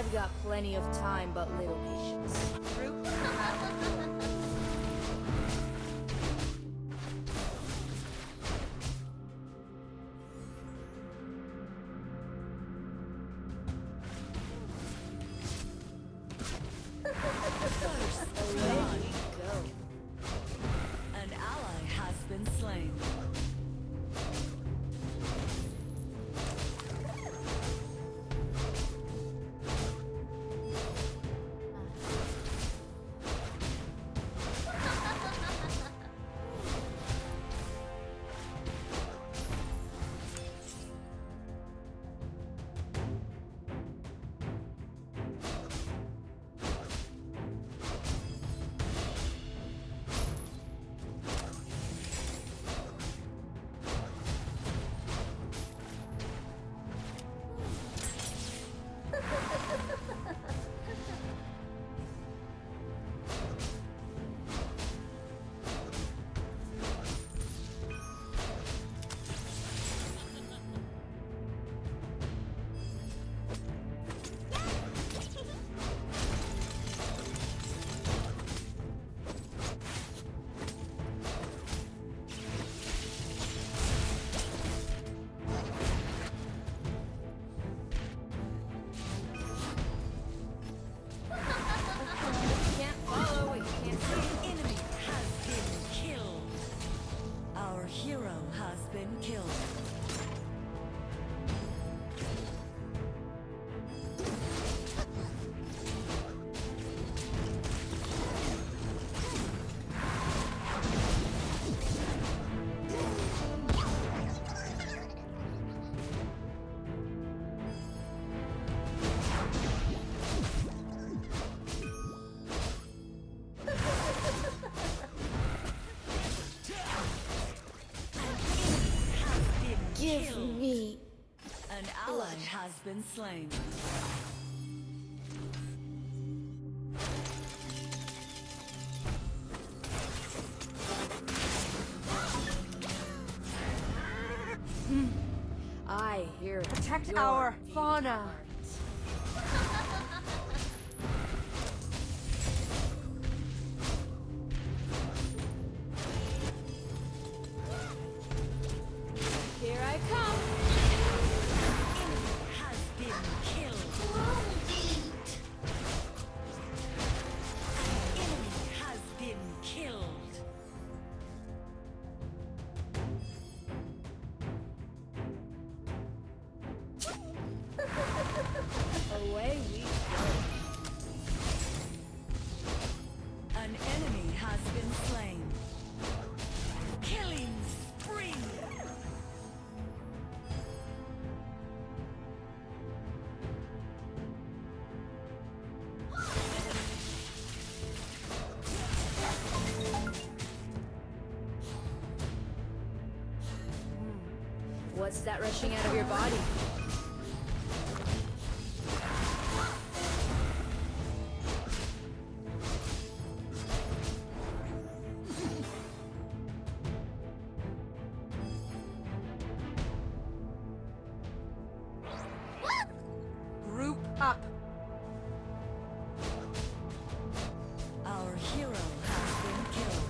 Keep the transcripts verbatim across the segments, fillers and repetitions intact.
We got plenty of time, but little patience. An ally has been slain. Give me. An ally has been slain. I hear Protect your our beating fauna. heart. Here I come. Enemy has been killed. An enemy has been killed. Away we go. An enemy has been slain. Killing spree. What's that rushing out of your body? Group up. Our hero has been killed.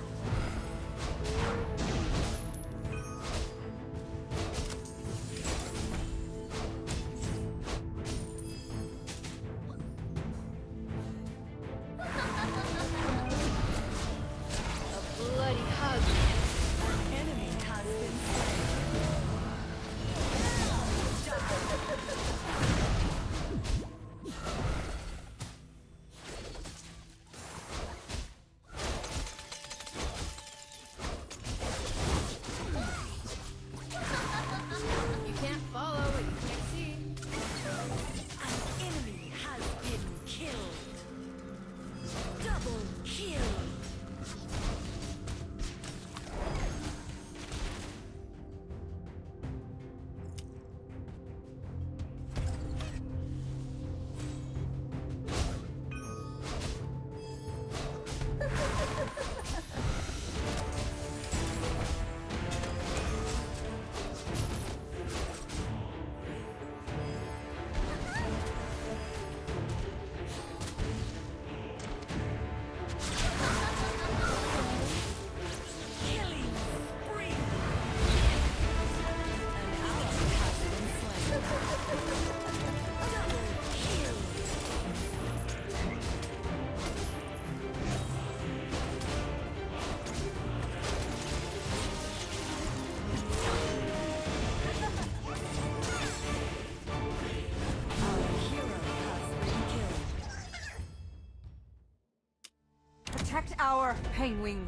tower, Penguin.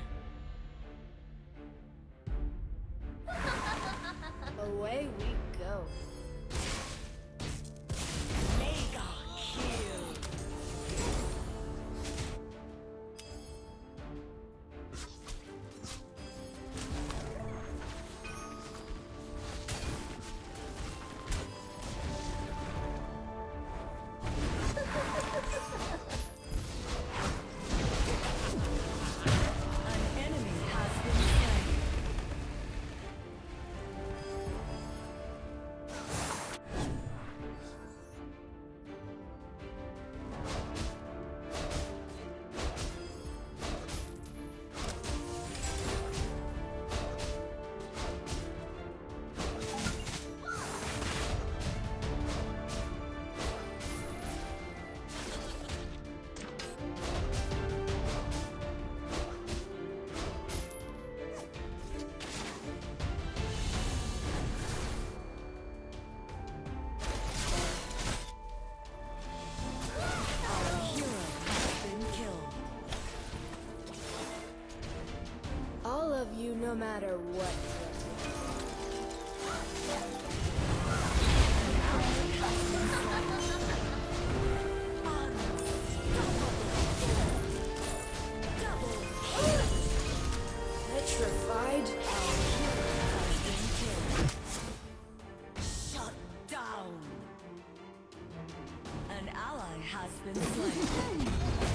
Away we go. Mega kill. An enemy has been slain. Our hero has been killed. All of you, no matter what. Petrified. Shut down. An ally has been slain.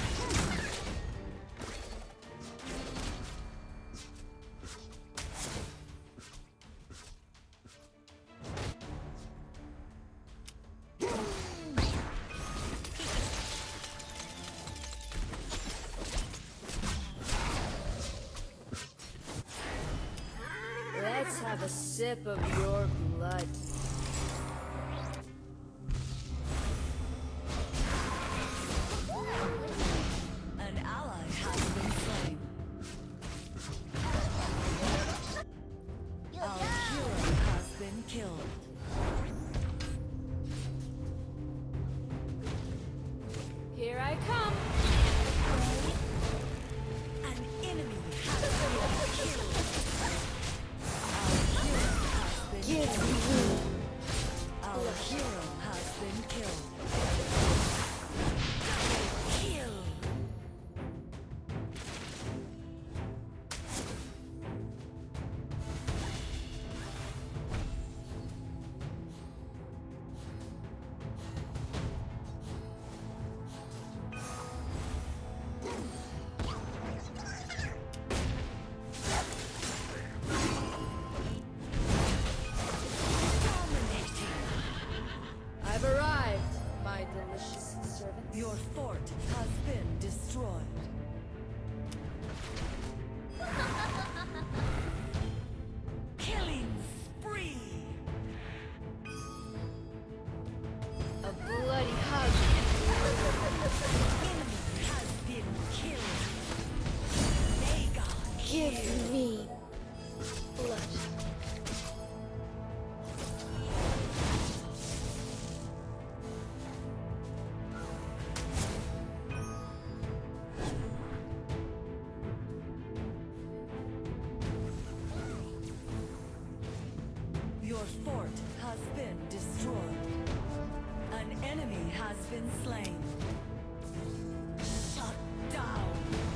Let's have a sip of your blood. An ally has been slain. Our hero has been killed. Here I come. An enemy has been killed. Our hero has been Give killed. me. Our hero has been killed. Kill. Dominating. I've arrived, my delicious servant. Your fort has been destroyed. Killing spree. A bloody hug. Enemy has been killed. Mega Give me blood. Your fort has been destroyed. An enemy has been slain. Shut down.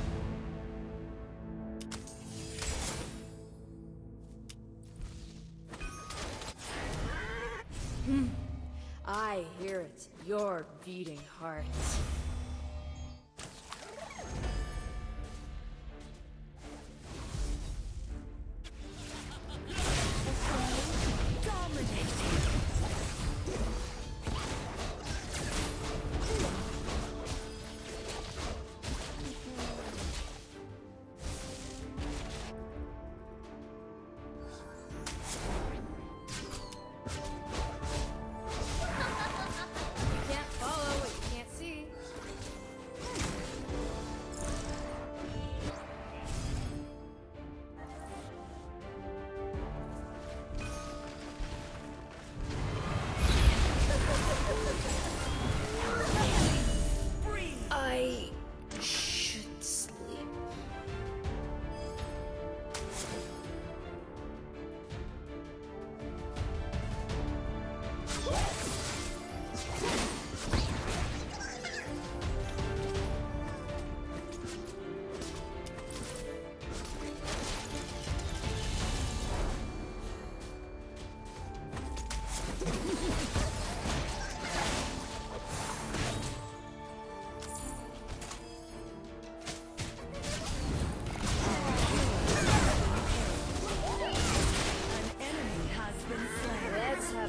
I hear it, your beating heart. Dominating. You can't follow what you can't see.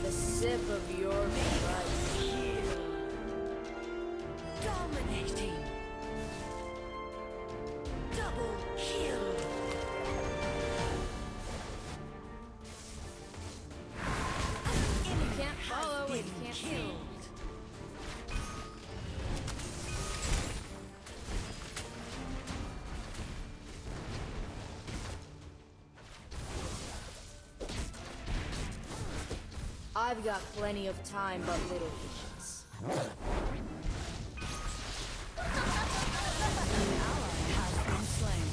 have a sip of your blood. Kill. Dominating. Double kill. You can't follow what you can't see. Killed. I've got plenty of time, but little patience. An ally has been slain.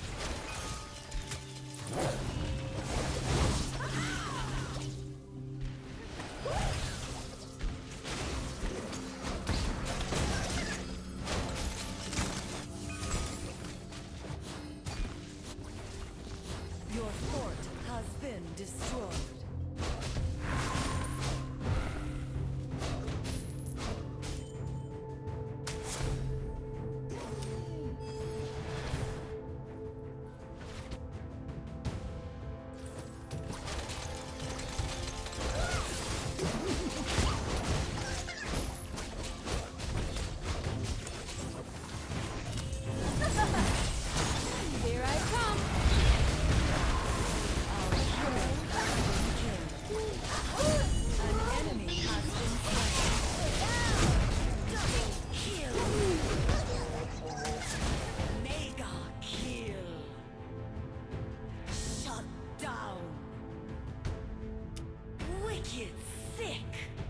Your fort has been destroyed. Here I come! An enemy has been slain. Double kill. Mega kill. Shut down. Wicked sick.